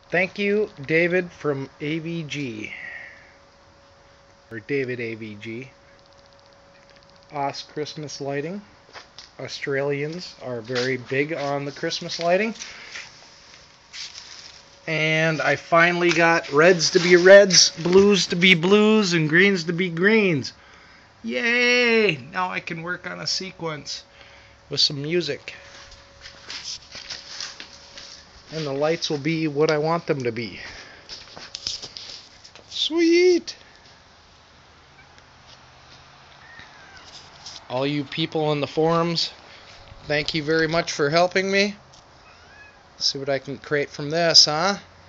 Thank you, David from AVG, or David AVG. Os Christmas lighting. Australians are very big on the Christmas lighting. And I finally got reds to be reds, blues to be blues, and greens to be greens. Yay! Now I can work on a sequence with some music. And the lights will be what I want them to be. Sweet! All you people in the forums, thank you very much for helping me. See what I can create from this, huh?